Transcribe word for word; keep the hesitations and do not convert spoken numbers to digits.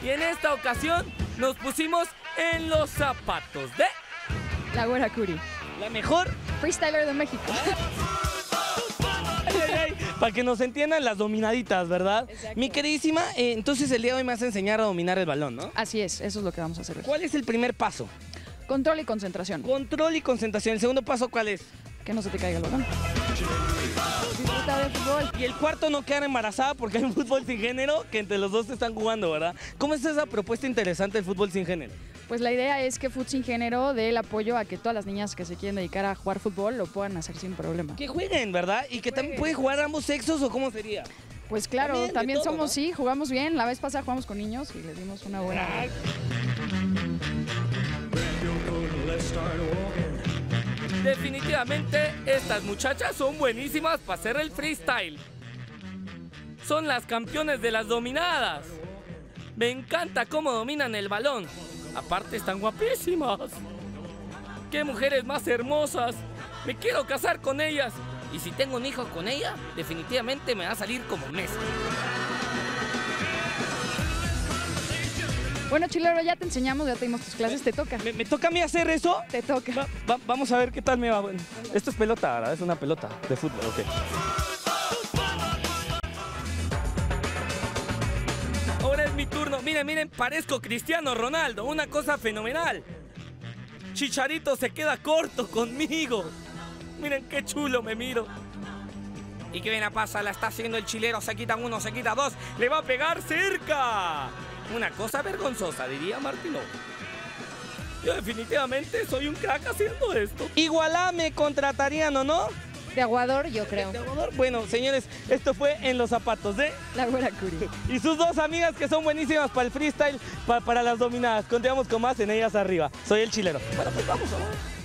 Y en esta ocasión nos pusimos en los zapatos de... La Güera Curi, La mejor... freestyler de México. Para que nos entiendan las dominaditas, ¿verdad? Exacto. Mi queridísima, eh, entonces el día de hoy me vas a enseñar a dominar el balón, ¿no? Así es, eso es lo que vamos a hacer hoy. ¿Cuál es el primer paso? Control y concentración. Control y concentración. ¿El segundo paso cuál es? Que no se te caiga el balón. Disfruta del fútbol. Y el cuarto, no quedar embarazada porque hay un fútbol sin género que entre los dos se están jugando, ¿verdad? ¿Cómo es esa propuesta interesante del fútbol sin género? Pues la idea es que Fut Sin Género dé el apoyo a que todas las niñas que se quieren dedicar a jugar fútbol lo puedan hacer sin problema. Que jueguen, ¿verdad? Y que también pueden jugar ambos sexos, ¿o cómo sería? Pues claro, También, también, de todo, somos, ¿no? sí, jugamos bien. La vez pasada jugamos con niños y les dimos una buena... Definitivamente, estas muchachas son buenísimas para hacer el freestyle. Son las campeones de las dominadas. Me encanta cómo dominan el balón. Aparte, están guapísimas. ¡Qué mujeres más hermosas! Me quiero casar con ellas. Y si tengo un hijo con ella, definitivamente me va a salir como Messi. Bueno, Chilero, ya te enseñamos, ya te dimos tus clases, te toca. ¿Me, me toca a mí hacer eso? Te toca. Va- va- vamos a ver qué tal me va. Bueno, esto es pelota, ¿verdad? Es una pelota de fútbol, ok. Ahora es mi turno. Miren, miren, parezco Cristiano Ronaldo. Una cosa fenomenal. Chicharito se queda corto conmigo. Miren qué chulo me miro. Y qué bien la pasa, la está haciendo el chilero. Se quita uno, se quita dos. Le va a pegar cerca. Una cosa vergonzosa, diría Martino. Yo definitivamente soy un crack haciendo esto. Igualá me contratarían, ¿o no? De aguador, yo creo. ¿De aguador? Bueno, señores, esto fue En los Zapatos de... La Güera Curi. Y sus dos amigas que son buenísimas para el freestyle, pa- para las dominadas. Continuamos con más en Ellas Arriba. Soy el Chilero. Bueno, pues vamos, ¿no?